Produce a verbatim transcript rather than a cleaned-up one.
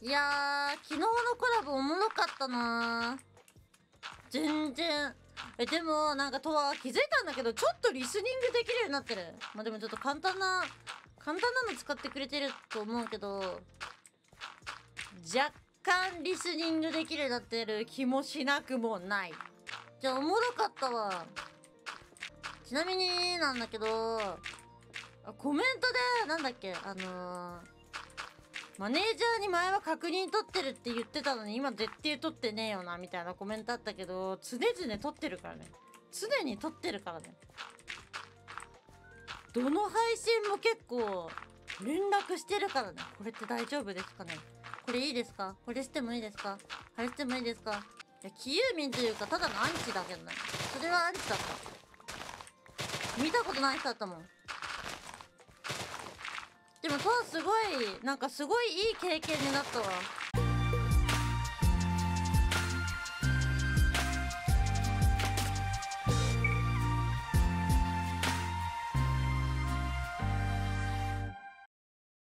いやー、昨日のコラボおもろかったなー。全然。え、でも、なんかとは気づいたんだけど、ちょっとリスニングできるようになってる。まあ、でもちょっと簡単な、簡単なの使ってくれてると思うけど、若干リスニングできるようになってる気もしなくもない。じゃあ、おもろかったわ。ちなみになんだけど、コメントで、なんだっけ、あのー、マネージャーに前は確認取ってるって言ってたのに今絶対取ってねえよなみたいなコメントあったけど、常々取ってるからね。常に取ってるからね。どの配信も結構連絡してるからね。これって大丈夫ですかね。これいいですか、これしてもいいですか、あれしてもいいですか。いや、キユーミンというかただのアンチだけどね。それはアンチだった。見たことない人だったもん。でも、とはすごい、なんかすごいいい経験になったわ。